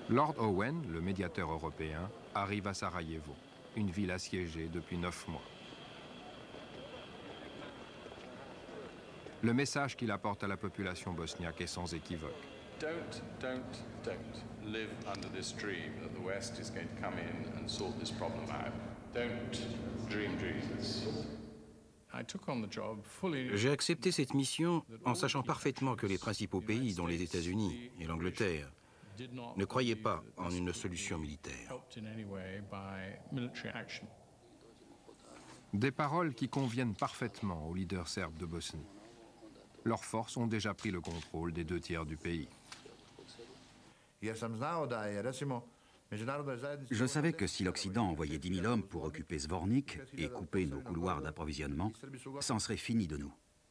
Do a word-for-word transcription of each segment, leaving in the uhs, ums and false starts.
Lord Owen, le médiateur européen, arrive à Sarajevo, une ville assiégée depuis neuf mois. Le message qu'il apporte à la population bosniaque est sans équivoque. Don't, don't, don't live under this dream that the West is going to come in and sort this problem out. Don't dream dreams. J'ai accepté cette mission en sachant parfaitement que les principaux pays, dont les États-Unis et l'Angleterre, ne croyaient pas en une solution militaire. Des paroles qui conviennent parfaitement aux leaders serbes de Bosnie. Leurs forces ont déjà pris le contrôle des deux tiers du pays. Je savais que si l'Occident envoyait dix mille hommes pour occuper Zvornik et couper nos couloirs d'approvisionnement, c'en serait fini de nous.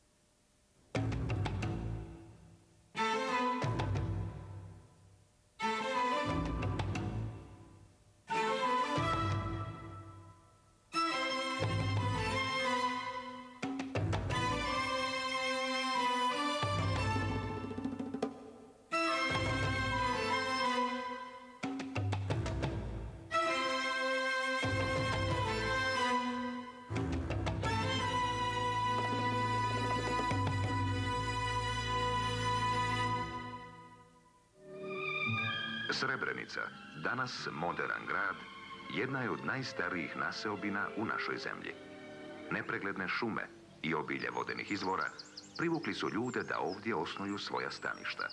Srebrenica, danas moderan grad, jedna je od najstarijih naseobina u našoj zemlji. Nepregledne šume i obilje vodenih izvora privukli su ljude da ovdje osnuju svoja staništa.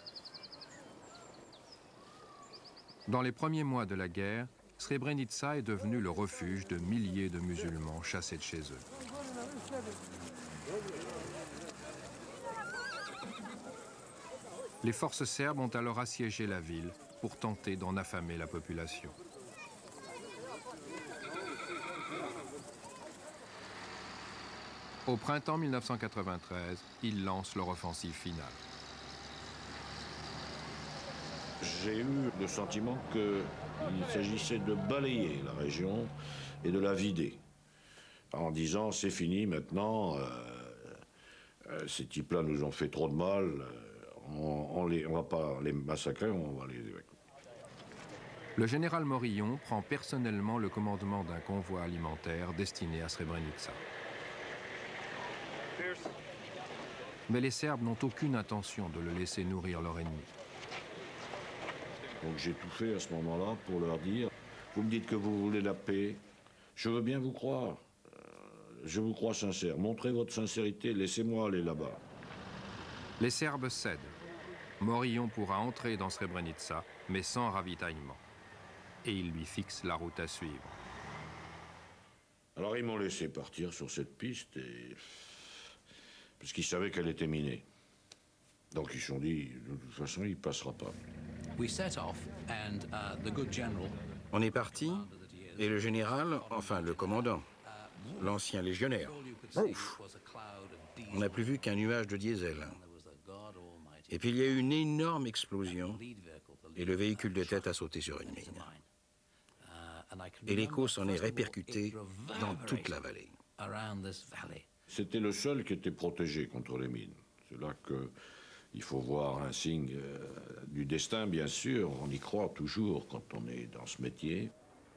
Dans les premiers mois de la guerre, Srebrenica est devenu le refuge de milliers de musulmans chassés de chez eux. Les forces serbes ont alors assiégé la ville pour tenter d'en affamer la population. Au printemps mille neuf cent quatre-vingt-treize, ils lancent leur offensive finale. J'ai eu le sentiment qu'il s'agissait de balayer la région et de la vider, en disant c'est fini maintenant, euh, euh, ces types-là nous ont fait trop de mal, euh, on ne va pas les massacrer, on va les... Le général Morillon prend personnellement le commandement d'un convoi alimentaire destiné à Srebrenica. Mais les Serbes n'ont aucune intention de le laisser nourrir leur ennemi. Donc j'ai tout fait à ce moment-là pour leur dire, vous me dites que vous voulez la paix, je veux bien vous croire, je vous crois sincère, montrez votre sincérité, laissez-moi aller là-bas. Les Serbes cèdent. Morillon pourra entrer dans Srebrenica, mais sans ravitaillement. Et il lui fixe la route à suivre. Alors ils m'ont laissé partir sur cette piste, et... parce qu'ils savaient qu'elle était minée. Donc ils se sont dit, de toute façon, il ne passera pas. On est parti, et le général, enfin le commandant, l'ancien légionnaire, ouf, on n'a plus vu qu'un nuage de diesel. Et puis il y a eu une énorme explosion, et le véhicule de tête a sauté sur une mine. Et l'écho s'en est répercuté dans toute la vallée. C'était le seul qui était protégé contre les mines. C'est là qu'il faut voir un signe euh, du destin, bien sûr. On y croit toujours quand on est dans ce métier.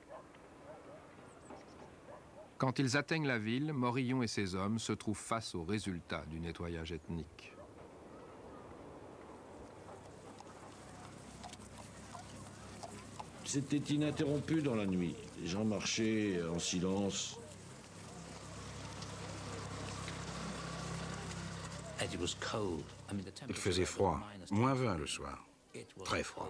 Quand ils atteignent la ville, Morillon et ses hommes se trouvent face aux résultats du nettoyage ethnique. C'était ininterrompu dans la nuit. Les gens marchaient en silence. Il faisait froid, moins vingt le soir, très froid.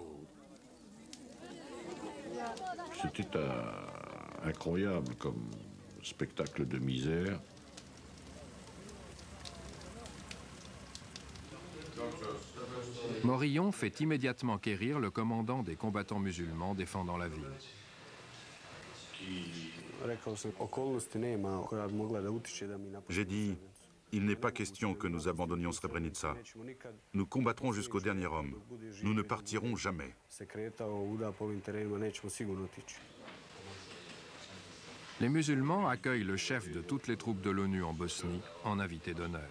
C'était euh, incroyable comme spectacle de misère. Morillon fait immédiatement quérir le commandant des combattants musulmans défendant la ville. J'ai dit, il n'est pas question que nous abandonnions Srebrenica. Nous combattrons jusqu'au dernier homme. Nous ne partirons jamais. Les musulmans accueillent le chef de toutes les troupes de l'ONU en Bosnie en invité d'honneur.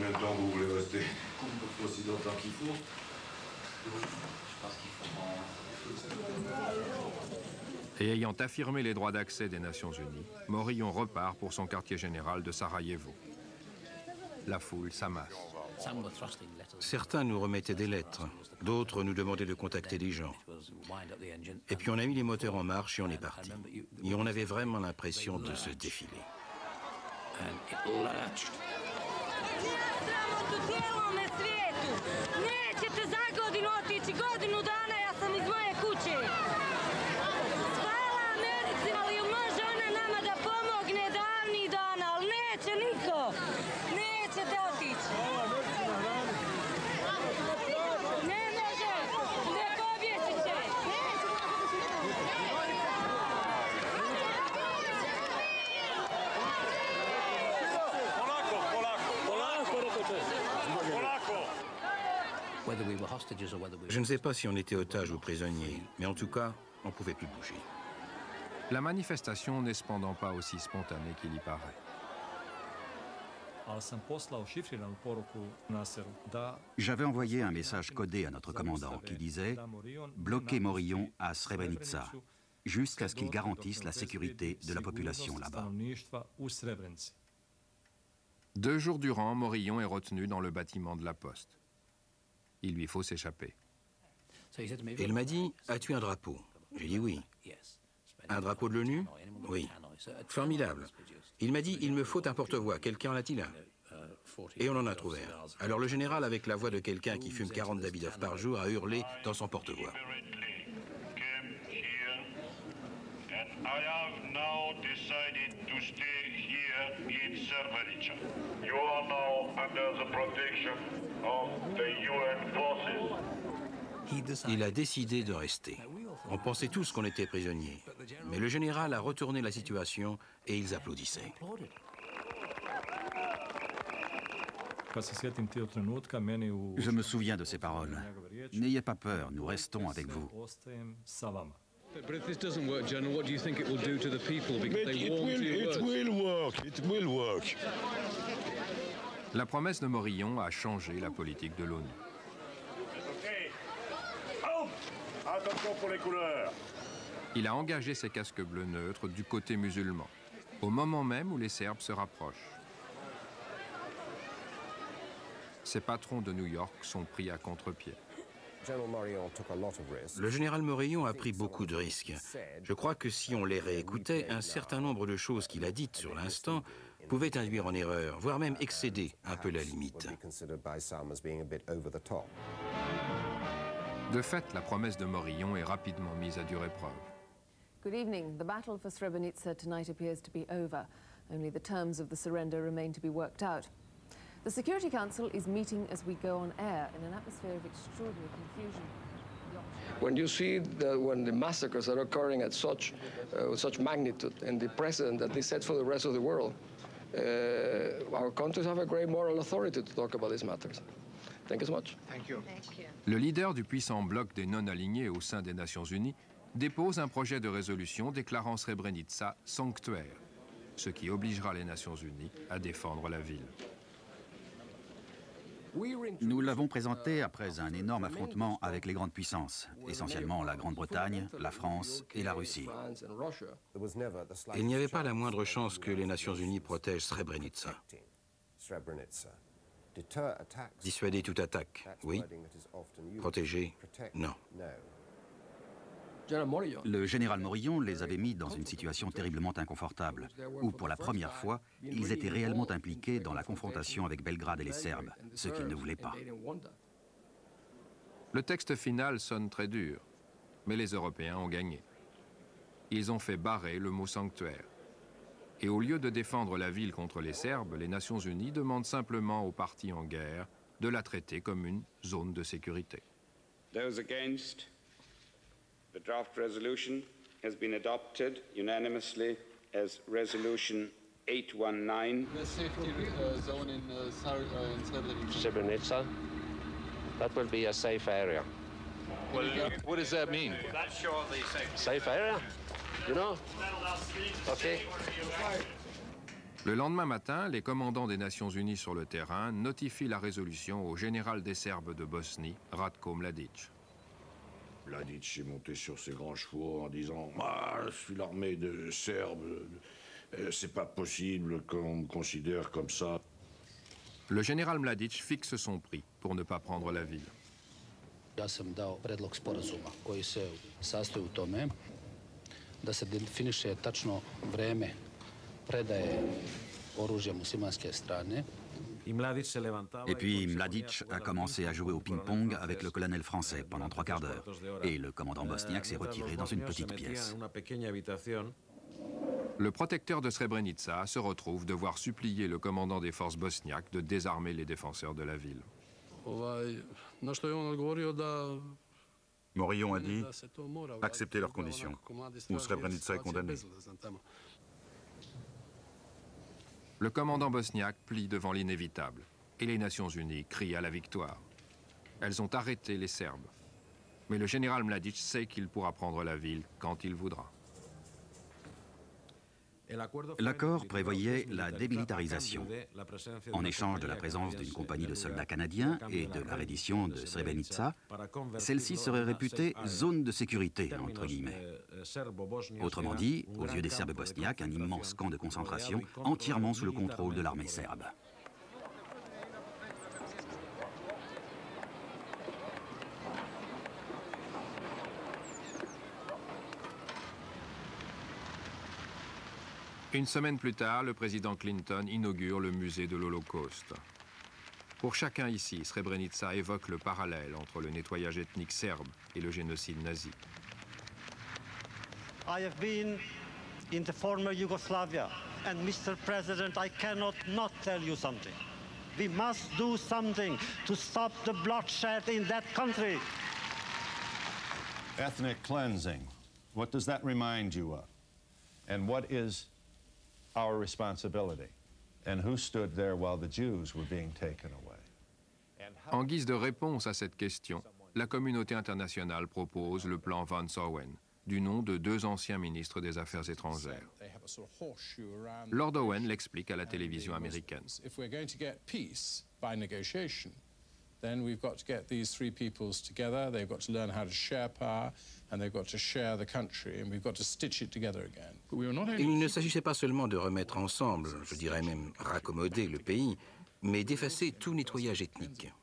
Combien de temps vous voulez rester? Aussi longtemps qu'il faut. Et ayant affirmé les droits d'accès des Nations Unies, Morillon repart pour son quartier général de Sarajevo. La foule s'amasse. Certains nous remettaient des lettres, d'autres nous demandaient de contacter des gens. Et puis on a mis les moteurs en marche et on est parti. Et on avait vraiment l'impression de se défiler. Je ne sais pas si on était otage ou prisonnier, mais en tout cas, on ne pouvait plus bouger. La manifestation n'est cependant pas aussi spontanée qu'il y paraît. J'avais envoyé un message codé à notre commandant qui disait « Bloquez Morillon à Srebrenica, jusqu'à ce qu'il garantisse la sécurité de la population là-bas. » Deux jours durant, Morillon est retenu dans le bâtiment de la poste. Il lui faut s'échapper. Il m'a dit « As-tu un drapeau ?» J'ai dit oui. Un drapeau de l'ONU? Oui. Formidable. Il m'a dit « Il me faut un porte-voix. Quelqu'un en a-t-il un ?» Et on en a trouvé un. Alors le général, avec la voix de quelqu'un qui fume quarante Davidoff par jour, a hurlé dans son porte-voix. You are now under the protection of the U N forces. Il a décidé de rester. On pensait tous qu'on était prisonniers. Mais le général a retourné la situation et ils applaudissaient. Je me souviens de ces paroles. N'ayez pas peur, nous restons avec vous. But if this doesn't work, General, what do you think it will do to the people? Because they It warm will, to your it words. will work. It will work. La promesse de Morillon a changé la politique de l'ONU. Okay. Hop! Attention pour les couleurs. Il a engagé ses casques bleus neutres du côté musulman, au moment même où les Serbes se rapprochent. Ses patrons de New York sont pris à contre-pied. Le général Morillon a pris beaucoup de risques. Je crois que si on les réécoutait, un certain nombre de choses qu'il a dites sur l'instant pouvaient induire en erreur, voire même excéder un peu la limite. De fait, la promesse de Morillon est rapidement mise à dure épreuve. Good evening. The battle for Srebrenica tonight appears to be over. Only the terms of the surrender remain to be worked out. The Security Council is meeting as we go on air in an atmosphere of extraordinary confusion. When you see the, when the massacres are occurring at such, uh, such magnitude and the precedent that they set for the rest of the world, uh, our countries have a great moral authority to talk about these matters. Thank you so much. Thank you. Thank you. Le leader du puissant bloc des non-alignés au sein des Nations Unies dépose un projet de résolution déclarant Srebrenica sanctuaire, ce qui obligera les Nations Unies à défendre la ville. Nous l'avons présenté après un énorme affrontement avec les grandes puissances, essentiellement la Grande-Bretagne, la France et la Russie. Il n'y avait pas la moindre chance que les Nations Unies protègent Srebrenica. Dissuader toute attaque, oui. Protéger, non. Le général Morillon les avait mis dans une situation terriblement inconfortable, où pour la première fois, ils étaient réellement impliqués dans la confrontation avec Belgrade et les Serbes, ce qu'ils ne voulaient pas. Le texte final sonne très dur, mais les Européens ont gagné. Ils ont fait barrer le mot sanctuaire. Et au lieu de défendre la ville contre les Serbes, les Nations Unies demandent simplement aux partis en guerre de la traiter comme une zone de sécurité. Those against, the draft resolution has been adopted unanimously as Resolution eight one nine. The safety uh, zone in, uh, Sar uh, in Srebrenica. Srebrenica, that will be a safe area. Well, what does that mean? That's surely safe. Safe area? You know? Okay. Le lendemain matin, les commandants des Nations Unies sur le terrain notifient la résolution au général des Serbes de Bosnie, Ratko Mladic. Mladic est monté sur ses grands chevaux en disant ah, « Je suis l'armée de Serbes, c'est pas possible qu'on me considère comme ça. » Le général Mladic fixe son prix pour ne pas prendre la ville. Ja sam dao predlog sporazuma koji se sastoji u tome da se definiše tačno vreme predaje oružja muslimanske strane. Et puis Mladic a commencé à jouer au ping-pong avec le colonel français pendant trois quarts d'heure. Et le commandant bosniaque s'est retiré dans une petite pièce. Le protecteur de Srebrenica se retrouve devoir supplier le commandant des forces bosniaques de désarmer les défenseurs de la ville. Morillon a dit « Acceptez leurs conditions, ou Srebrenica est condamné ». Le commandant bosniaque plie devant l'inévitable, et les Nations Unies crient à la victoire. Elles ont arrêté les Serbes. Mais le général Mladic sait qu'il pourra prendre la ville quand il voudra. L'accord prévoyait la démilitarisation. En échange de la présence d'une compagnie de soldats canadiens et de la reddition de Srebrenica, celle-ci serait réputée zone de sécurité, entre guillemets. Autrement dit, aux yeux des Serbes bosniaques, un immense camp de concentration entièrement sous le contrôle de l'armée serbe. Une semaine plus tard, le président Clinton inaugure le musée de l'Holocauste. Pour chacun ici, Srebrenica évoque le parallèle entre le nettoyage ethnique serbe et le génocide nazi. I have been in the former Yugoslavia, and Mister President, I cannot not tell you something. We must do something to stop the bloodshed in that country. Ethnic cleansing, what does that remind you of? And what is our responsibility? And who stood there while the Jews were being taken away? En guise de réponse à cette question, la communauté internationale propose le plan Van Sowen, du nom de deux anciens ministres des Affaires étrangères. Lord Owen l'explique à la télévision américaine. Then we've got to get these three peoples together. They've got to learn how to share power, and they've got to share the country, and we've got to stitch it together again. Il ne s'agissait pas seulement de remettre ensemble, je dirais même raccommoder le pays, mais d'effacer tout nettoyage ethnique.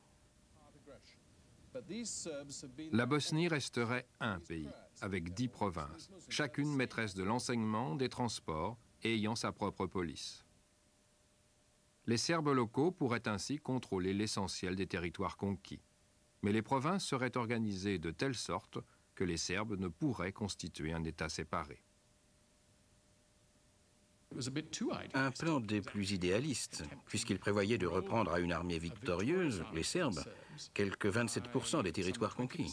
La Bosnie resterait un pays, avec dix provinces, chacune maîtresse de l'enseignement, des transports et ayant sa propre police. Les Serbes locaux pourraient ainsi contrôler l'essentiel des territoires conquis. Mais les provinces seraient organisées de telle sorte que les Serbes ne pourraient constituer un État séparé. Un plan des plus idéalistes, puisqu'il prévoyait de reprendre à une armée victorieuse, les Serbes, quelques vingt-sept pour cent des territoires conquis.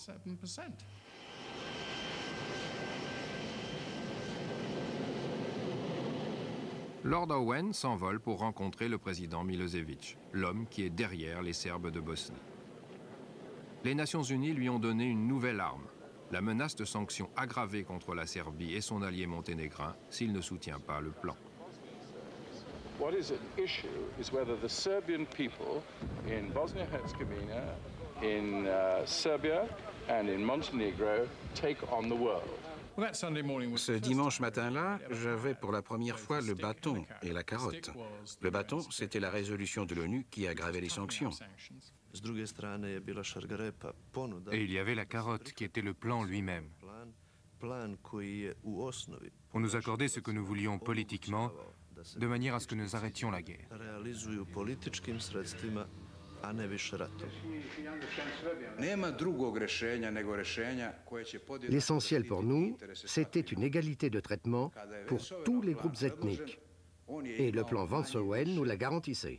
Lord Owen s'envole pour rencontrer le président Milosevic, l'homme qui est derrière les Serbes de Bosnie. Les Nations Unies lui ont donné une nouvelle arme, la menace de sanctions aggravées contre la Serbie et son allié monténégrin s'il ne soutient pas le plan. What is at issue is whether the Serbian people in Bosnia-Herzegovina, in uh, Serbia and in Montenegro take on the world. Ce dimanche matin-là, j'avais pour la première fois le bâton et la carotte. Le bâton, c'était la résolution de l'ONU qui aggravait les sanctions. Et il y avait la carotte qui était le plan lui-même. Pour nous accorder ce que nous voulions politiquement, de manière à ce que nous arrêtions la guerre. L'essentiel pour nous, c'était une égalité de traitement pour tous les groupes ethniques. Et le plan Van Sowen nous l'a garantissait.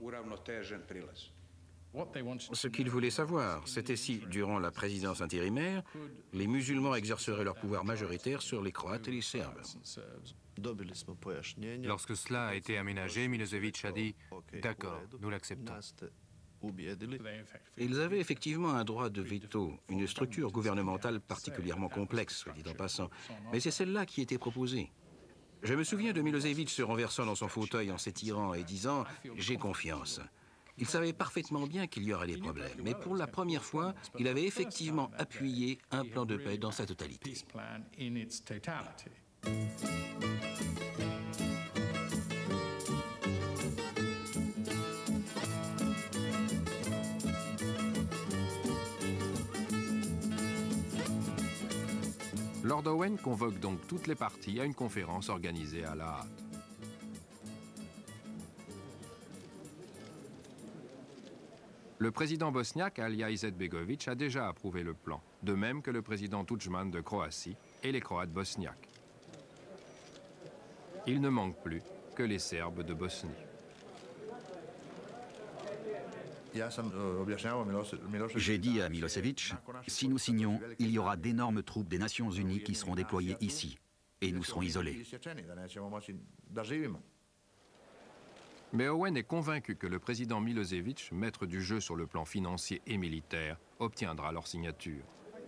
Ce qu'ils voulaient savoir, c'était si, durant la présidence intérimaire, les musulmans exerceraient leur pouvoir majoritaire sur les Croates et les Serbes. Lorsque cela a été aménagé, Milosevic a dit « D'accord, nous l'acceptons ». Ils avaient effectivement un droit de veto, une structure gouvernementale particulièrement complexe, soit dit en passant, mais c'est celle-là qui était proposée. Je me souviens de Milosevic se renversant dans son fauteuil en s'étirant et disant « j'ai confiance ». Il savait parfaitement bien qu'il y aurait des problèmes, mais pour la première fois, il avait effectivement appuyé un plan de paix dans sa totalité. Lord Owen convoque donc toutes les parties à une conférence organisée à La hâte. Le président bosniaque Alija Izetbegovic a déjà approuvé le plan, de même que le président Tudjman de Croatie et les Croates bosniaques. Il ne manque plus que les Serbes de Bosnie. J'ai dit à Milosevic, si nous signons, il y aura d'énormes troupes des Nations Unies qui seront déployées ici, et nous serons isolés. Mais Owen est convaincu que le président Milosevic, maître du jeu sur le plan financier et militaire, obtiendra leur signature.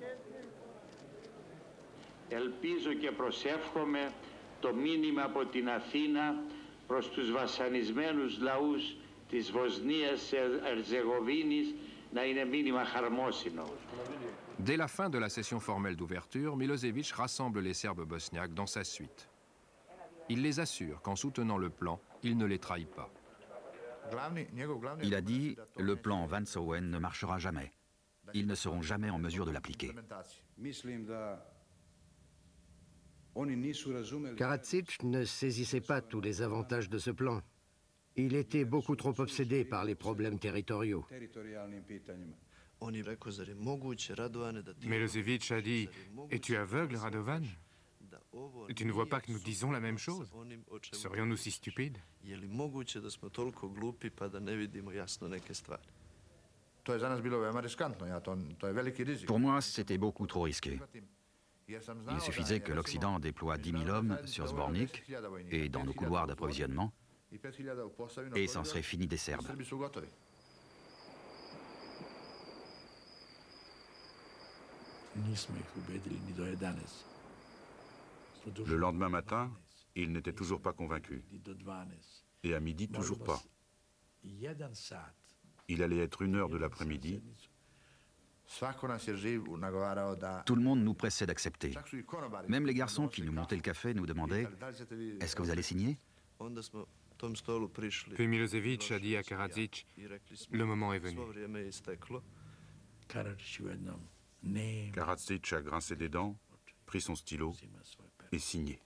Ελπίζω και προσεύχομαι το μήνυμα από την Αθήνα προς τους βασανισμένους λαούς της Βοσνίας Ερζεγοβίνης να είναι μήνυμα χαρμόσυνο. Dès la fin de la session formelle d'ouverture, Milosevic rassemble les Serbes bosniaques dans sa suite. Il les assure qu'en soutenant le plan, il ne les trahit pas. Il a dit, le plan Vance Owen ne marchera jamais. Ils ne seront jamais en mesure de l'appliquer. Karadzic ne saisissait pas tous les avantages de ce plan. Il était beaucoup trop obsédé par les problèmes territoriaux. Milosevic a dit, es-tu aveugle, Radovan? Tu ne vois pas que nous disons la même chose? Serions-nous si stupides? Pour moi, c'était beaucoup trop risqué. Il suffisait que l'Occident déploie dix mille hommes sur Zbornik et dans nos couloirs d'approvisionnement, et c'en serait fini des Serbes. Le lendemain matin, il n'était toujours pas convaincu. Et à midi, toujours pas. Il allait être une heure de l'après-midi. Tout le monde nous pressait d'accepter. Même les garçons qui nous montaient le café nous demandaient « Est-ce que vous allez signer ?» Puis Milosevic a dit à Karadzic, le moment est venu. Karadzic a grincé des dents, pris son stylo et signé.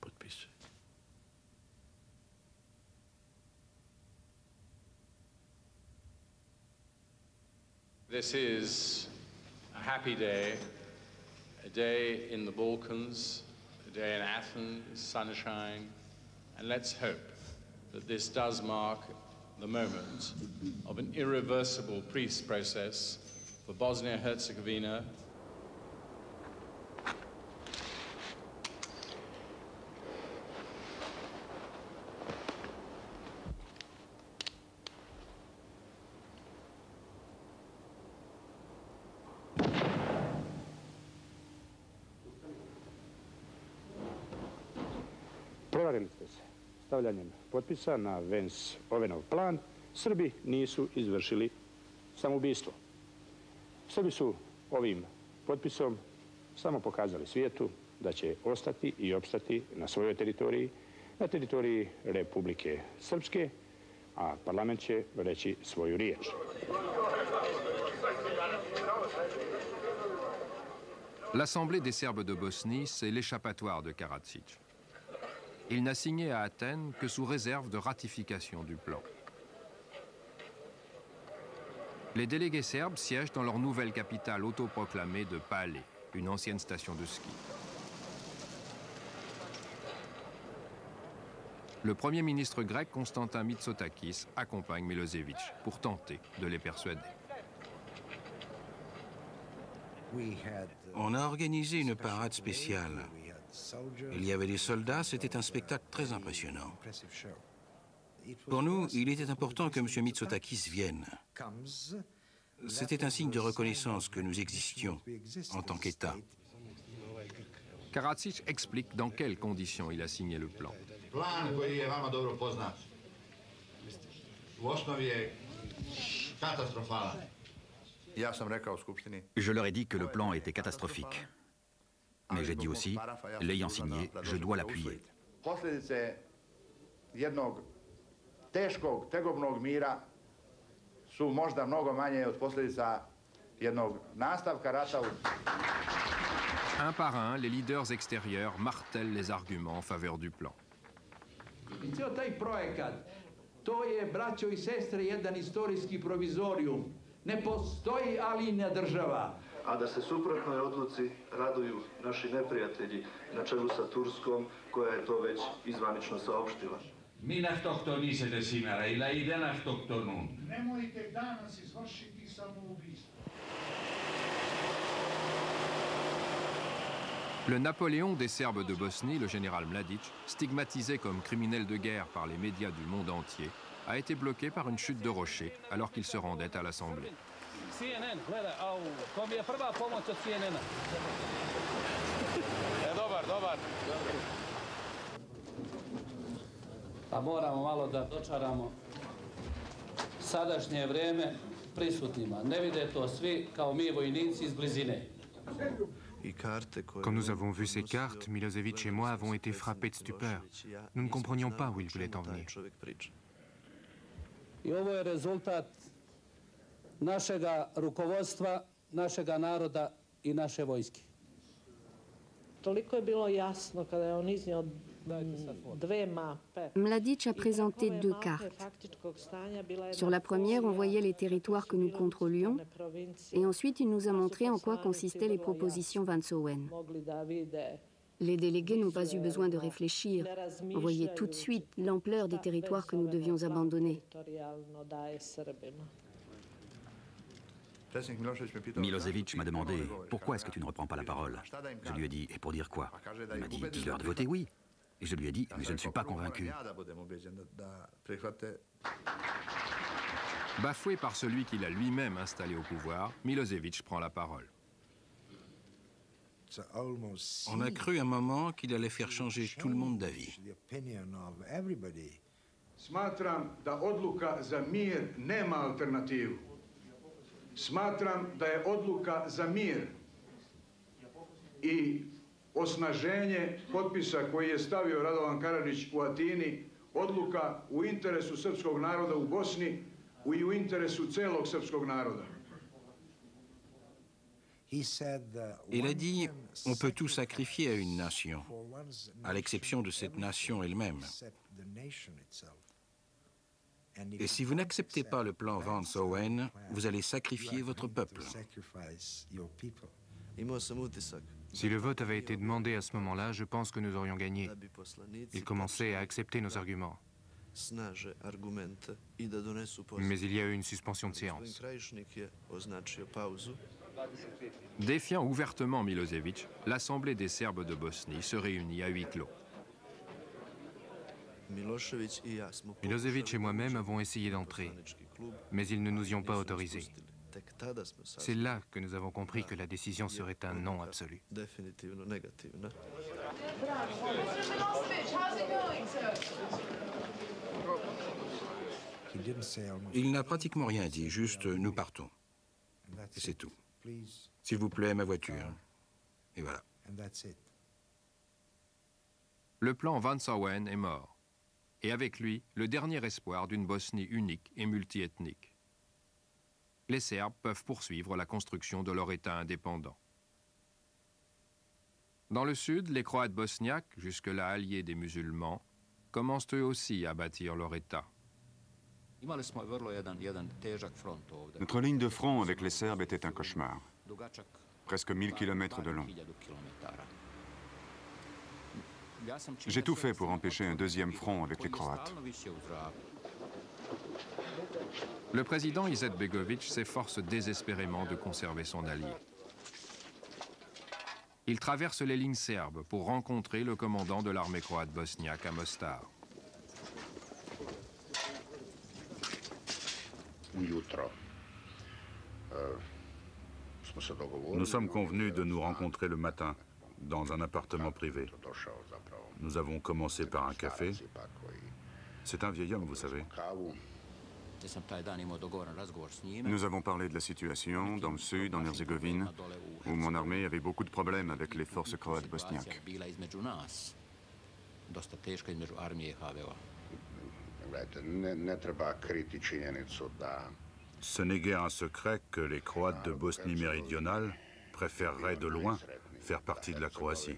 This is a happy day, a day in the Balkans, a day in Athens, sunshine, and let's hope that this does mark the moment of an irreversible peace process for Bosnia-Herzegovina. Prevarili ste se. Stavljanjem potpisa na Vance-Owenov plan, Srbi nisu izvršili samoubistvo. Srbi su ovim potpisom samo pokazali svijetu da će ostati i opstati na svojoj teritoriji, na teritoriji Republike Srpske, a parlament će reći svoju riječ. L'Assemblée des Serbes de Bosnie, c'est l'échappatoire de Karadzic. Il n'a signé à Athènes que sous réserve de ratification du plan. Les délégués serbes siègent dans leur nouvelle capitale autoproclamée de Pale, une ancienne station de ski. Le Premier ministre grec Constantin Mitsotakis accompagne Milosevic pour tenter de les persuader. On a organisé une parade spéciale. Il y avait des soldats, c'était un spectacle très impressionnant. Pour nous, il était important que M. Mitsotakis vienne. C'était un signe de reconnaissance que nous existions en tant qu'État. Karadzic explique dans quelles conditions il a signé le plan. Plan koji je vama dobro poznat, u osnovi je katastrofalan. Je leur ai dit que le plan était catastrophique. Mais j'ai dit aussi, l'ayant signé, je dois l'appuyer. Posljedice jednog teškog, tegobnog mira su možda mnogo manje od posljedica jednog nastavka rata. Un par un, les leaders extérieurs martèlent les arguments en faveur du plan. I cijel taj projekat, to je, braćo i sestre, jedan istorijski provizorijum. Ne postoji alinja država. A da se suprotnoj odluci raduju naši neprijatelji na čelu sa Turskom, koja je to već izvanično saopštila. Μην αυτοκτονήσετε σήμερα, οι λαοί δεν αυτοκτονούν. Nemojte danas izvršiti samoubistvo. Le Napoléon des Serbes de Bosnie, le général Mladic, stigmatisé comme criminel de guerre par les médias du monde entier, a été bloqué par une chute de rocher alors qu'il se rendait à l'Assemblée. C N N, gleda, au, to mi je prva pomoć od C N N-a. E, dobar, dobar. Pa moramo malo da dočaramo sadašnje vreme prisutnima. Ne vide to svi kao mi vojnici iz blizine. Quand nous avons vu ces cartes, Milosevic et moi avons été frappés de stupeur. Nous ne comprenions pas où il voulait en venir. I ovo je rezultat našega rukovodstva, našega naroda i naše vojske. Toliko je bilo jasno kada je on iznio dve mape. Mladic a présenté deux cartes. Sur la première, on voyait les territoires que nous contrôlions, et ensuite il nous a montré en quoi consistaient les propositions Vance-Owen. Les délégués n'ont pas eu besoin de réfléchir. On voyait tout de suite l'ampleur des territoires que nous devions abandonner. Milosevic m'a demandé « Pourquoi est-ce que tu ne reprends pas la parole ?» Je lui ai dit « Et pour dire quoi ?» Il m'a dit « Dis-leur de voter oui ». Et je lui ai dit « Mais je ne suis pas convaincu ». Bafoué par celui qu'il a lui-même installé au pouvoir, Milosevic prend la parole. On a cru un moment qu'il allait faire changer tout le monde d'avis. Smatram da odluka za mir nema alternativu. Smatram da je odluka za mir i osnaženje potpisa koji je stavio Radovan Karadžić u Atini, odluka u interesu srpskog naroda u Bosni i u interesu celog srpskog naroda. Il a dit, on peut tout sacrifier à une nation, à l'exception de cette nation elle-même. Et si vous n'acceptez pas le plan Vance-Owen, vous allez sacrifier votre peuple. Si le vote avait été demandé à ce moment-là, je pense que nous aurions gagné. Il commençait à accepter nos arguments. Mais il y a eu une suspension de séance. Défiant ouvertement Milosevic, l'Assemblée des Serbes de Bosnie se réunit à huis clos. Milosevic et moi-même avons essayé d'entrer, mais ils ne nous y ont pas autorisés. C'est là que nous avons compris que la décision serait un non absolu. Il n'a pratiquement rien dit, juste « nous partons ». Et c'est tout. S'il vous plaît, ma voiture. Et voilà. Le plan Vance-Owen est mort. Et avec lui, le dernier espoir d'une Bosnie unique et multiethnique. Les Serbes peuvent poursuivre la construction de leur État indépendant. Dans le sud, les Croates bosniaques, jusque-là alliés des musulmans, commencent eux aussi à bâtir leur État. Notre ligne de front avec les Serbes était un cauchemar. Presque mille kilomètres de long. J'ai tout fait pour empêcher un deuxième front avec les Croates. Le président Izetbegovic s'efforce désespérément de conserver son allié. Il traverse les lignes serbes pour rencontrer le commandant de l'armée croate bosniaque à Mostar. Nous sommes convenus de nous rencontrer le matin. dans un appartement privé. Nous avons commencé par un café. C'est un vieil homme, vous savez. Nous avons parlé de la situation dans le sud, en Herzégovine, où mon armée avait beaucoup de problèmes avec les forces croates bosniaques. Ce n'est guère un secret que les Croates de Bosnie méridionale préféreraient de loin faire partie de la Croatie.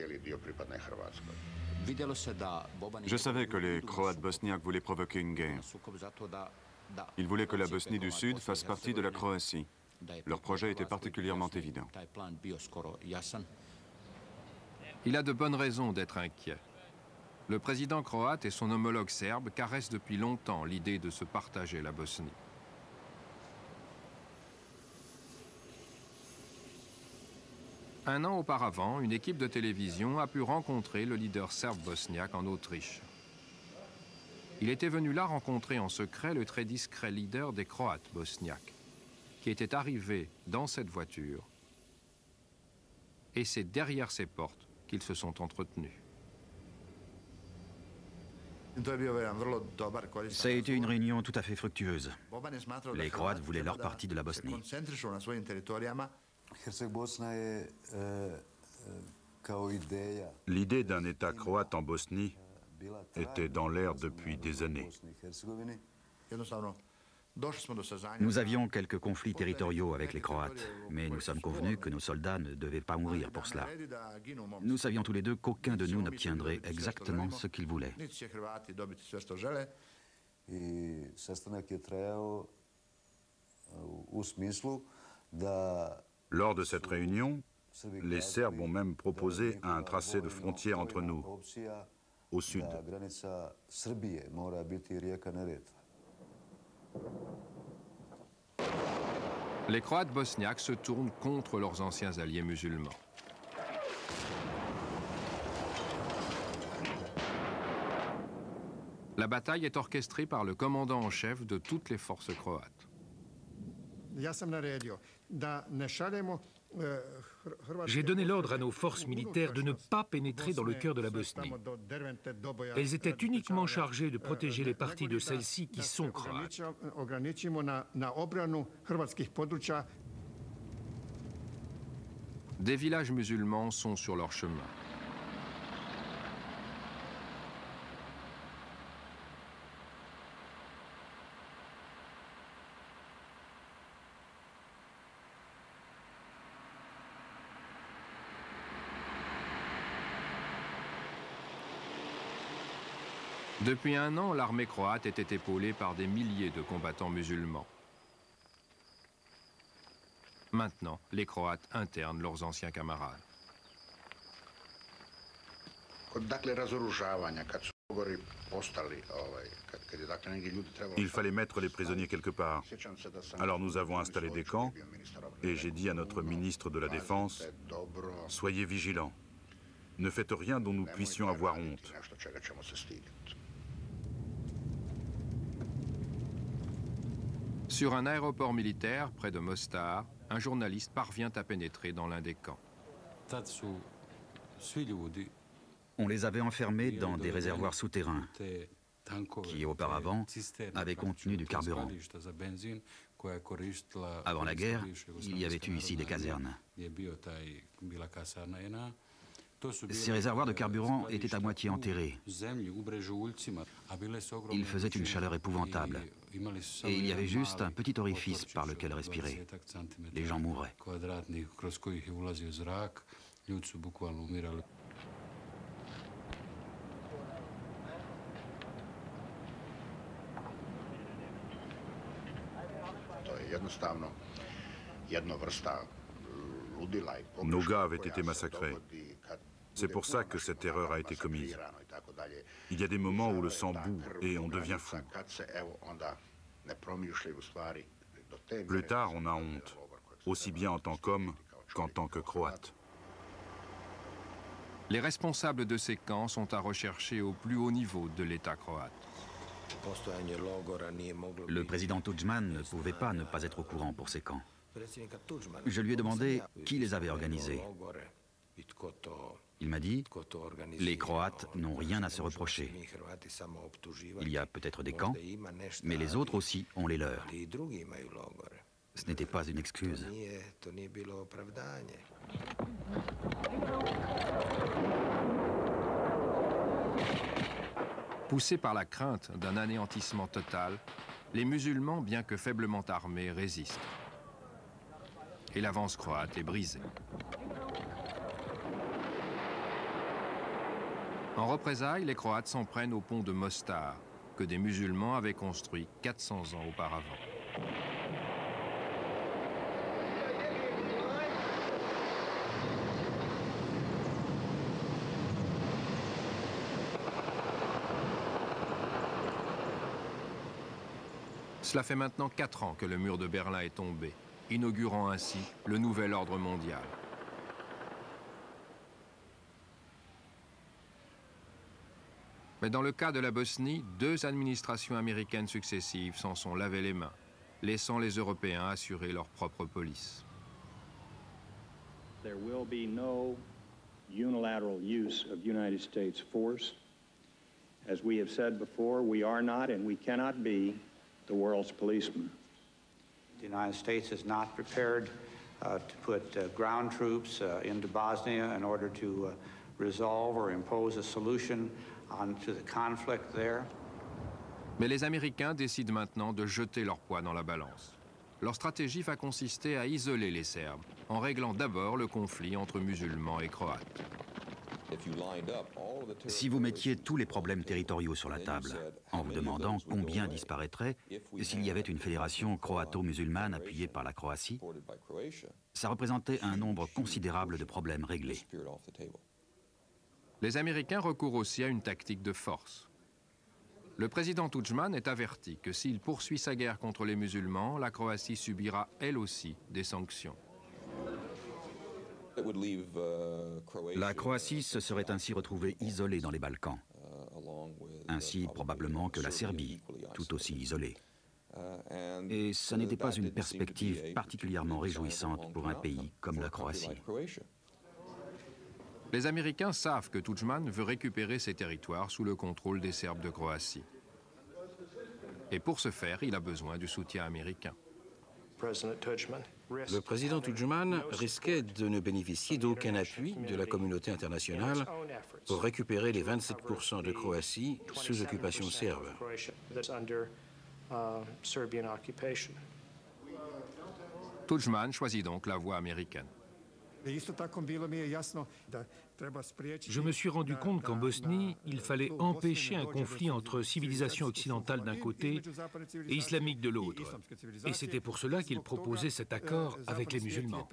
Je savais que les Croates bosniaques voulaient provoquer une guerre. Ils voulaient que la Bosnie du Sud fasse partie de la Croatie. Leur projet était particulièrement évident. Il a de bonnes raisons d'être inquiet. Le président croate et son homologue serbe caressent depuis longtemps l'idée de se partager la Bosnie. Un an auparavant, une équipe de télévision a pu rencontrer le leader serbe bosniaque en Autriche. Il était venu là rencontrer en secret le très discret leader des Croates bosniaques, qui était arrivé dans cette voiture, et c'est derrière ces portes qu'ils se sont entretenus. Ça a été une réunion tout à fait fructueuse. Les Croates voulaient leur partie de la Bosnie. L'idée d'un État croate en Bosnie était dans l'air depuis des années. Nous avions quelques conflits territoriaux avec les Croates, mais nous sommes convenus que nos soldats ne devaient pas mourir pour cela. Nous savions tous les deux qu'aucun de nous n'obtiendrait exactement ce qu'il voulait. Lors de cette réunion, les Serbes ont même proposé un tracé de frontière entre nous, au sud. Les Croates bosniaques se tournent contre leurs anciens alliés musulmans. La bataille est orchestrée par le commandant en chef de toutes les forces croates. J'ai donné l'ordre à nos forces militaires de ne pas pénétrer dans le cœur de la Bosnie. Elles étaient uniquement chargées de protéger les parties de celles-ci qui sont croates. Des villages musulmans sont sur leur chemin. Depuis un an, l'armée croate était épaulée par des milliers de combattants musulmans. Maintenant, les Croates internent leurs anciens camarades. Il fallait mettre les prisonniers quelque part. Alors nous avons installé des camps et j'ai dit à notre ministre de la Défense, « Soyez vigilants. Ne faites rien dont nous puissions avoir honte. » Sur un aéroport militaire près de Mostar, un journaliste parvient à pénétrer dans l'un des camps. On les avait enfermés dans des réservoirs souterrains qui, auparavant, avaient contenu du carburant. Avant la guerre, il y avait eu ici des casernes. Ces réservoirs de carburant étaient à moitié enterrés. Il faisait une chaleur épouvantable. Et il y avait juste un petit orifice par lequel respirer. Les gens mouraient. Nos gars avaient été massacrés. C'est pour ça que cette erreur a été commise. Il y a des moments où le sang bout et on devient fou. Plus tard, on a honte, aussi bien en tant qu'homme qu'en tant que Croate. Les responsables de ces camps sont à rechercher au plus haut niveau de l'État croate. Le président Tudjman ne pouvait pas ne pas être au courant pour ces camps. Je lui ai demandé qui les avait organisés. Il m'a dit, les Croates n'ont rien à se reprocher. Il y a peut-être des camps, mais les autres aussi ont les leurs. Ce n'était pas une excuse. Poussés par la crainte d'un anéantissement total, les musulmans, bien que faiblement armés, résistent. Et l'avance croate est brisée. En représailles, les Croates s'en prennent au pont de Mostar, que des musulmans avaient construit quatre cents ans auparavant. Cela fait maintenant quatre ans que le mur de Berlin est tombé, inaugurant ainsi le nouvel ordre mondial. Mais dans le cas de la Bosnie, deux administrations américaines successives s'en sont lavé les mains, laissant les Européens assurer leur propre police. There will be no unilateral use of United States force. As we have said before, we are not and we cannot be the world's policeman. The United States is not prepared uh, to put uh, ground troops uh, into Bosnia in order to uh, resolve or impose a solution on to the conflict there. Mais les Américains décident maintenant de jeter leur poids dans la balance. Leur stratégie va consister à isoler les Serbes, en réglant d'abord le conflit entre musulmans et Croates. Si vous mettiez tous les problèmes territoriaux sur la table, en vous demandant combien disparaîtrait s'il y avait une fédération croato-musulmane appuyée par la Croatie, ça représentait un nombre considérable de problèmes réglés. Les Américains recourent aussi à une tactique de force. Le président Tudjman est averti que s'il poursuit sa guerre contre les musulmans, la Croatie subira elle aussi des sanctions. La Croatie se serait ainsi retrouvée isolée dans les Balkans, ainsi probablement que la Serbie, tout aussi isolée. Et ce n'était pas une perspective particulièrement réjouissante pour un pays comme la Croatie. Les Américains savent que Tudjman veut récupérer ces territoires sous le contrôle des Serbes de Croatie. Et pour ce faire, il a besoin du soutien américain. Le président Tudjman risquait de ne bénéficier d'aucun appui de la communauté internationale pour récupérer les vingt-sept pour cent de Croatie sous occupation serbe. Tudjman choisit donc la voie américaine. Je me suis rendu compte qu'en Bosnie, il fallait empêcher un conflit entre civilisation occidentale d'un côté et islamique de l'autre. Et c'était pour cela qu'il proposait cet accord avec les musulmans.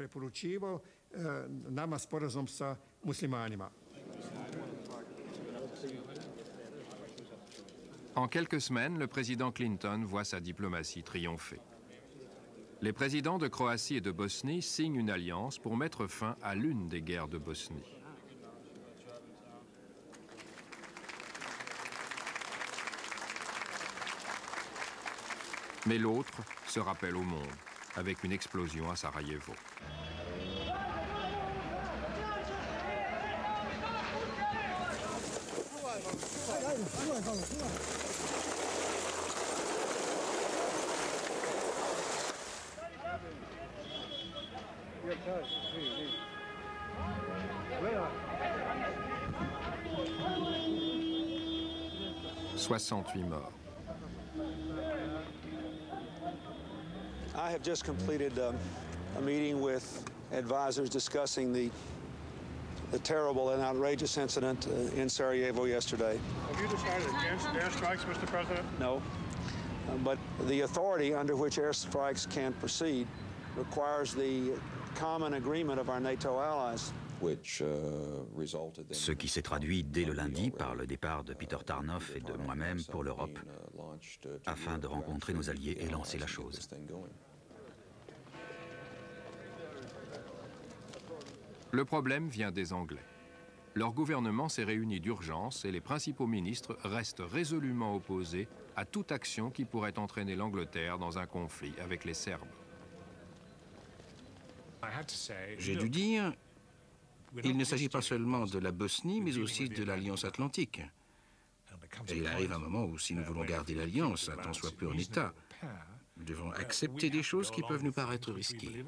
En quelques semaines, le président Clinton voit sa diplomatie triompher. Les présidents de Croatie et de Bosnie signent une alliance pour mettre fin à l'une des guerres de Bosnie. Mais l'autre se rappelle au monde, avec une explosion à Sarajevo. soixante-huit morts. I have just completed um, a meeting with advisors discussing the the terrible and outrageous incident uh, in Sarajevo yesterday. Have you decided against airstrikes, Mister President? No, uh, but the authority under which airstrikes can proceed requires the common agreement of our NATO allies. Ce qui s'est traduit dès le lundi par le départ de Peter Tarnoff et de moi-même pour l'Europe, afin de rencontrer nos alliés et lancer la chose. Le problème vient des Anglais. Leur gouvernement s'est réuni d'urgence et les principaux ministres restent résolument opposés à toute action qui pourrait entraîner l'Angleterre dans un conflit avec les Serbes. J'ai dû dire Il ne s'agit pas seulement de la Bosnie, mais aussi de l'Alliance atlantique. Et il arrive un moment où, si nous voulons garder l'Alliance, un tant soit peu en état, nous devons accepter des choses qui peuvent nous paraître risquées.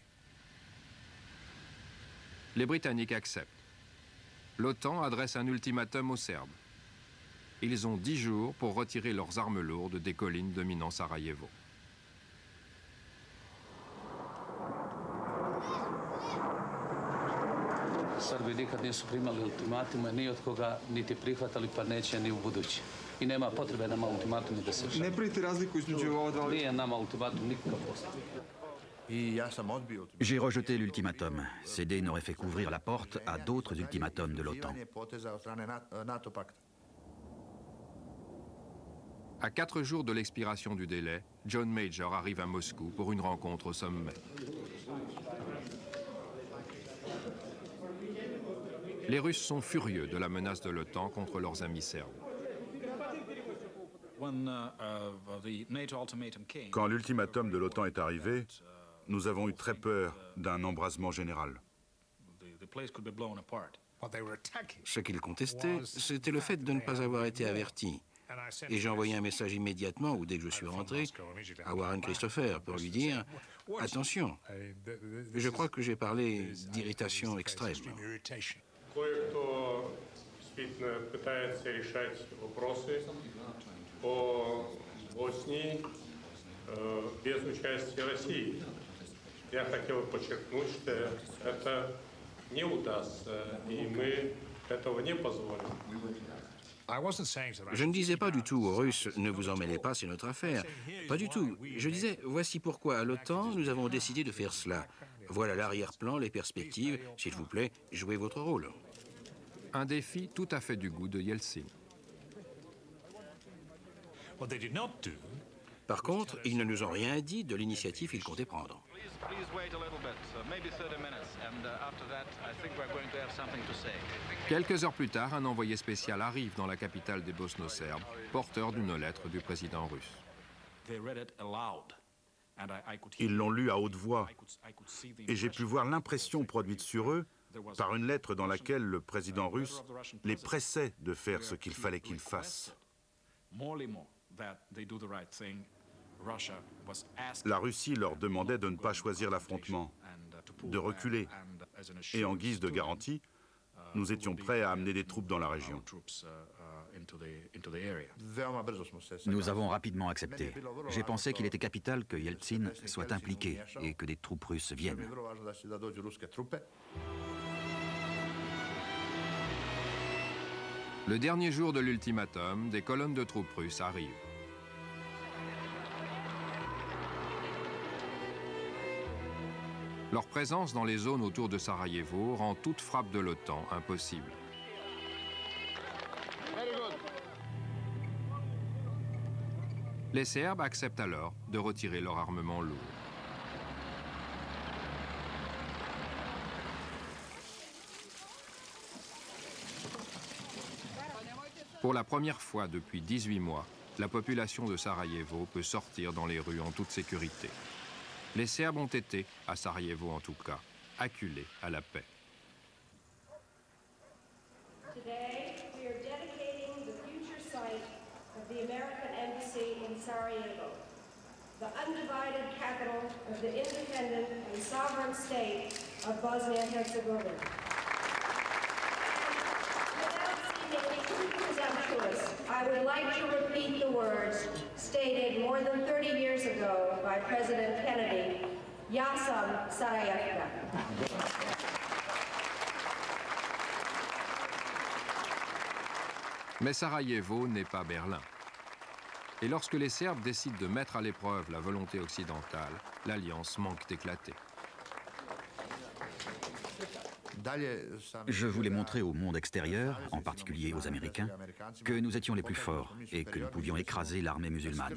Les Britanniques acceptent. L'OTAN adresse un ultimatum aux Serbes. Ils ont dix jours pour retirer leurs armes lourdes des collines dominant Sarajevo. Srbi nikad nisu primali ultimatume ni od koga, niti prihvatali, pa neće ni u budući. I nema potrebe nama ultimatumi da se... Ne pravite razliku između ova dva... Nije nama ultimatum nikakav postoji. J'ai rejeté l'ultimatum. Céder n'aurait fait qu'ouvrir la porte à d'autres ultimatums de l'OTAN. À quatre jours de l'expiration du délai, John Major arrive à Moscou pour une rencontre au sommet. Les Russes sont furieux de la menace de l'OTAN contre leurs amis serbes. Quand l'ultimatum de l'OTAN est arrivé, nous avons eu très peur d'un embrasement général. Ce qu'ils contestaient, c'était le fait de ne pas avoir été avertis. Et j'ai envoyé un message immédiatement, ou dès que je suis rentré, à Warren Christopher pour lui dire « Attention, je crois que j'ai parlé d'irritation extrême. » Кое-кто действительно пытается решать вопросы о Боснии без участия России. Я хотел подчеркнуть, что это не удастся, и мы этого не позволим. Je ne disais pas du tout aux Russes « Ne vous en mêlez pas, c'est notre affaire ». Pas du tout. Je disais « Voici pourquoi à l'OTAN, nous avons décidé de faire cela. Voilà l'arrière-plan, les perspectives. S'il vous plaît, jouez votre rôle. » Un défi tout à fait du goût de Yeltsin. Par contre, ils ne nous ont rien dit de l'initiative qu'ils comptaient prendre. Quelques heures plus tard, un envoyé spécial arrive dans la capitale des Bosno-Serbes, porteur d'une lettre du président russe. Ils l'ont lu à haute voix, et j'ai pu voir l'impression produite sur eux par une lettre dans laquelle le président russe les pressait de faire ce qu'il fallait qu'ils fassent. La Russie leur demandait de ne pas choisir l'affrontement, de reculer, et en guise de garantie, nous étions prêts à amener des troupes dans la région. Nous avons rapidement accepté. J'ai pensé qu'il était capital que Yeltsin soit impliqué et que des troupes russes viennent. Le dernier jour de l'ultimatum, des colonnes de troupes russes arrivent. Leur présence dans les zones autour de Sarajevo rend toute frappe de l'OTAN impossible. Les Serbes acceptent alors de retirer leur armement lourd. Pour la première fois depuis dix-huit mois, la population de Sarajevo peut sortir dans les rues en toute sécurité. Les Serbes ont été, à Sarajevo en tout cas, acculés à la paix. Today, we are dedicating the future site of the American Embassy in Sarajevo, the undivided capital of the independent and sovereign state of Bosnia-Herzegovina. I would like to repeat the words stated more than thirty years ago by President Kennedy, Ja sam Sarajevka. Mais Sarajevo n'est pas Berlin. Et lorsque les Serbes décident de mettre à l'épreuve la volonté occidentale, l'alliance manque d'éclater. Je voulais montrer au monde extérieur, en particulier aux Américains, que nous étions les plus forts et que nous pouvions écraser l'armée musulmane.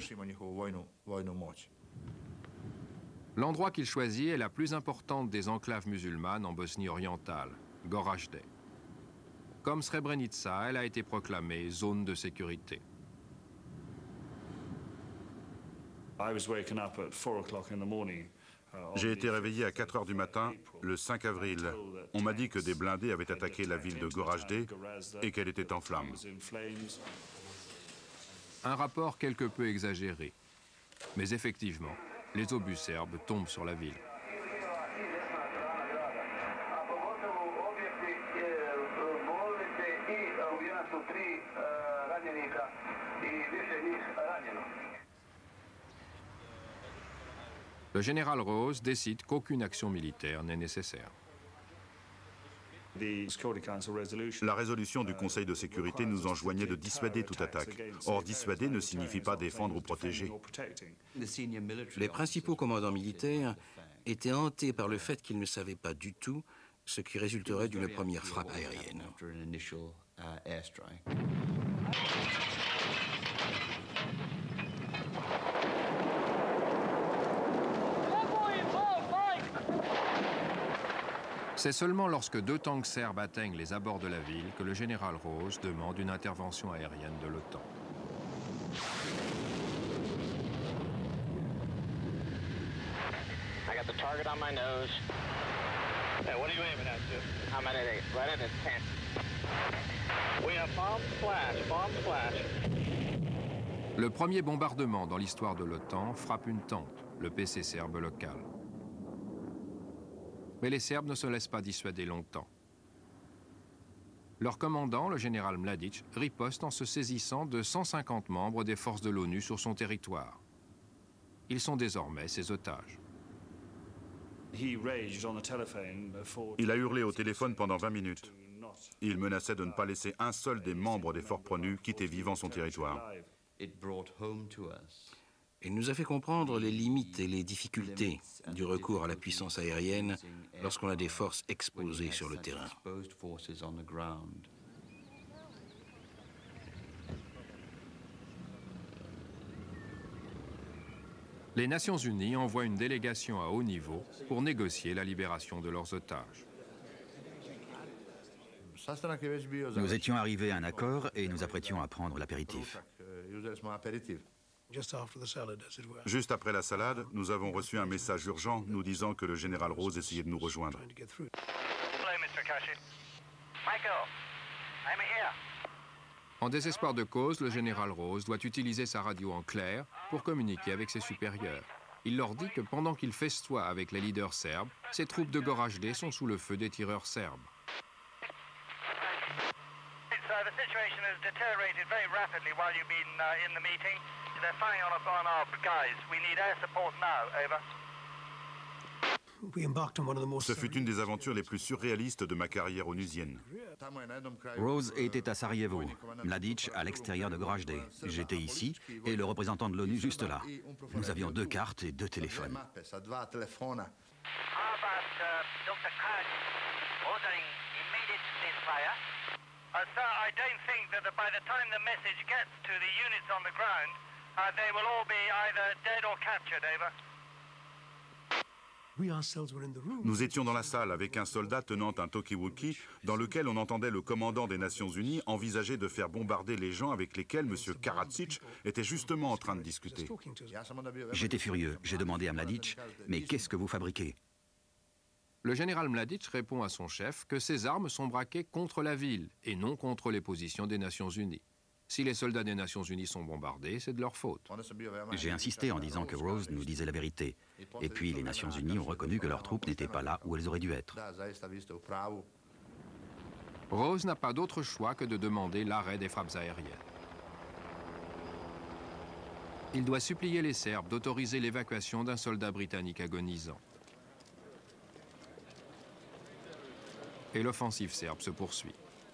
L'endroit qu'il choisit est la plus importante des enclaves musulmanes en Bosnie orientale, Goražde. Comme Srebrenica, elle a été proclamée zone de sécurité. I was waken up at four o'clock in the morning J'ai été réveillé à quatre heures du matin, le cinq avril. On m'a dit que des blindés avaient attaqué la ville de Gorazde et qu'elle était en flammes. Un rapport quelque peu exagéré. Mais effectivement, les obus serbes tombent sur la ville. Le général Rose décide qu'aucune action militaire n'est nécessaire. La résolution du Conseil de sécurité nous enjoignait de dissuader toute attaque. Or, dissuader ne signifie pas défendre ou protéger. Les principaux commandants militaires étaient hantés par le fait qu'ils ne savaient pas du tout ce qui résulterait d'une première frappe aérienne. C'est seulement lorsque deux tanks serbes atteignent les abords de la ville que le général Rose demande une intervention aérienne de l'OTAN. I got the target on my nose. Hey, what are you aiming at, dude? I'm at it, right at his tent. We have bomb splash, bomb splash. Le premier bombardement dans l'histoire de l'OTAN frappe une tente, le P C serbe local. Mais les Serbes ne se laissent pas dissuader longtemps. Leur commandant, le général Mladic, riposte en se saisissant de cent cinquante membres des forces de l'ONU sur son territoire. Ils sont désormais ses otages. Il a hurlé au téléphone pendant vingt minutes. Il menaçait de ne pas laisser un seul des membres des forces pronues quitter vivant son territoire. Il nous a fait comprendre les limites et les difficultés du recours à la puissance aérienne lorsqu'on a des forces exposées sur le terrain. Les Nations Unies envoient une délégation à haut niveau pour négocier la libération de leurs otages. Nous étions arrivés à un accord et nous apprêtions à prendre l'apéritif. Juste après la salade, nous avons reçu un message urgent nous disant que le général Rose essayait de nous rejoindre. En désespoir de cause, le général Rose doit utiliser sa radio en clair pour communiquer avec ses supérieurs. Il leur dit que pendant qu'il festoie avec les leaders serbes, ses troupes de Gorazde sont sous le feu des tireurs serbes. Ce fut une des aventures les plus surréalistes de ma carrière onusienne. Rose était à Sarajevo, Mladic à l'extérieur de Gorazde. J'étais ici et le représentant de l'ONU juste là. Nous avions deux cartes et deux téléphones. Uh, sir, I don't think that by the time the message gets to the units on the ground, uh, they will all be either dead or captured, over. Nous étions dans la salle avec un soldat tenant un talkie-walkie dans lequel on entendait le commandant des Nations Unies envisager de faire bombarder les gens avec lesquels M. Karadzic était justement en train de discuter. J'étais furieux. J'ai demandé à Mladic, mais qu'est-ce que vous fabriquez? Le général Mladic répond à son chef que ces armes sont braquées contre la ville et non contre les positions des Nations Unies. Si les soldats des Nations Unies sont bombardés, c'est de leur faute. J'ai insisté en disant que Rose nous disait la vérité. Et puis les Nations Unies ont reconnu que leurs troupes n'étaient pas là où elles auraient dû être. Rose n'a pas d'autre choix que de demander l'arrêt des frappes aériennes. Il doit supplier les Serbes d'autoriser l'évacuation d'un soldat britannique agonisant. Et l'offensive serbe se poursuit.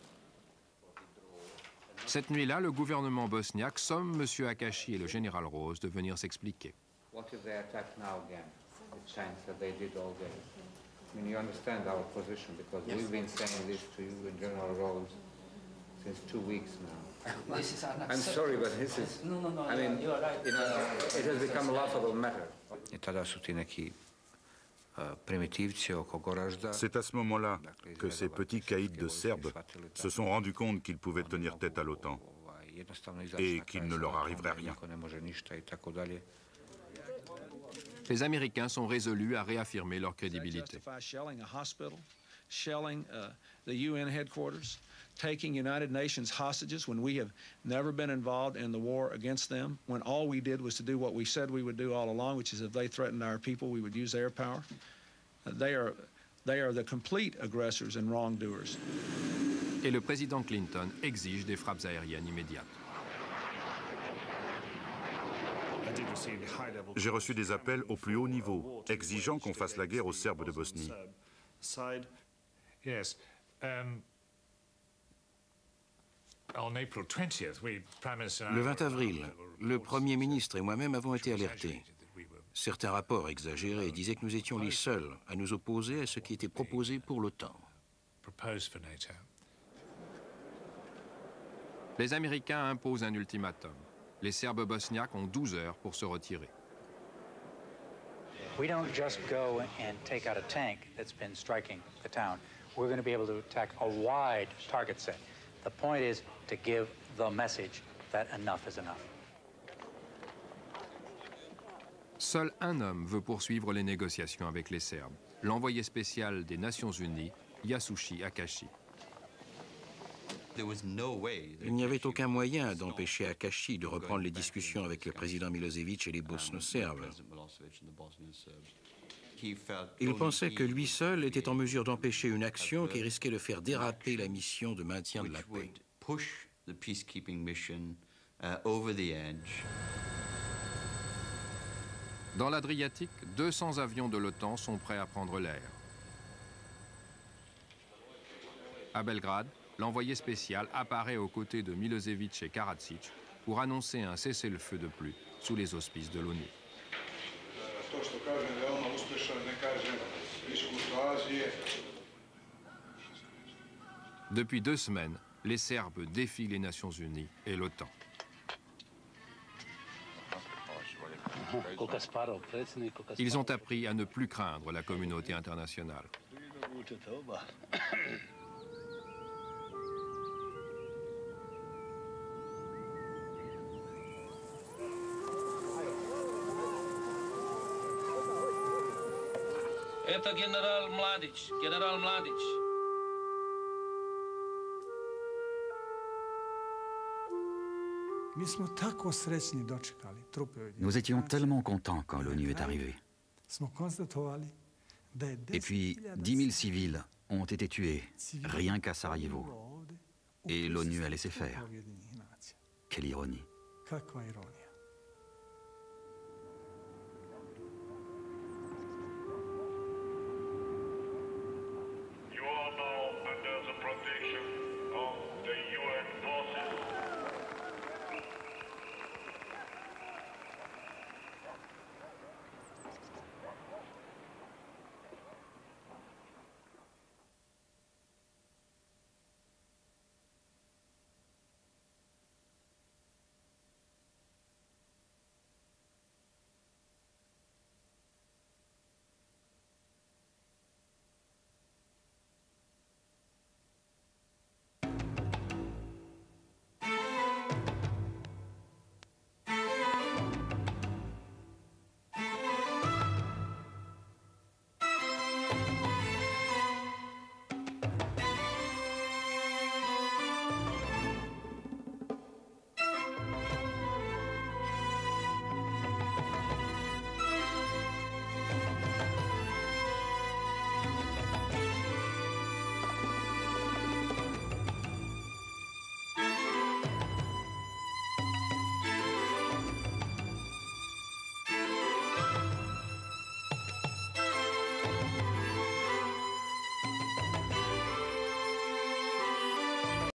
Cette nuit-là, le gouvernement bosniaque somme M. Akashi et le général Rose de venir s'expliquer. What if they attack now again? The chance that they did all day. I mean, you understand our position because we've been saying this to you and General Rose since two weeks now. This is I'm sorry, but this is. No, no, no. I mean, you are right. you know, it has become a laughable matter. I tada su ti neki C'est à ce moment-là que ces petits caïds de Serbes se sont rendus compte qu'ils pouvaient tenir tête à l'OTAN et qu'il ne leur arriverait rien. Les Américains sont résolus à réaffirmer leur crédibilité. Shelling uh, the U N headquarters, taking United Nations hostages when we have never been involved in the war against them, when all we did was to do what we said we would do all along, which is if they threatened our people, we would use air power. Uh, they are, they are the complete aggressors and wrongdoers. Et le président Clinton exige des frappes aériennes immédiates. J'ai reçu des appels au plus haut niveau, exigeant qu'on fasse la guerre aux Serbes de Bosnie. Le vingt avril, le Premier ministre et moi-même avons été alertés. Certains rapports exagérés disaient que nous étions les seuls à nous opposer à ce qui était proposé pour l'OTAN. Les Américains imposent un ultimatum. Les Serbes bosniaques ont douze heures pour se retirer. We don't just go and take out a tank that's been striking the town. We're going to be able to attack a wide target set. The point is to give the message that enough is enough. Seul un homme veut poursuivre les négociations avec les Serbes, l'envoyé spécial des Nations Unies, Yasushi Akashi. Il n'y avait aucun moyen d'empêcher Akashi de reprendre les discussions avec le président Milosevic et les Bosno-Serbes. Il pensait que lui seul était en mesure d'empêcher une action qui risquait de faire déraper la mission de maintien de la paix. Dans l'Adriatique, deux cents avions de l'OTAN sont prêts à prendre l'air. À Belgrade, l'envoyé spécial apparaît aux côtés de Milosevic et Karadzic pour annoncer un cessez-le-feu de plus sous les auspices de l'ONU. Depuis deux semaines, les Serbes défient les Nations Unies et l'OTAN. Ils ont appris à ne plus craindre la communauté internationale. Это генерал Младич, генерал Младич. Nous étions tellement contents quand l'ONU est arrivée. Et puis, dix mille civils ont été tués, rien qu'à Sarajevo. Et l'ONU a laissé faire. Quelle ironie.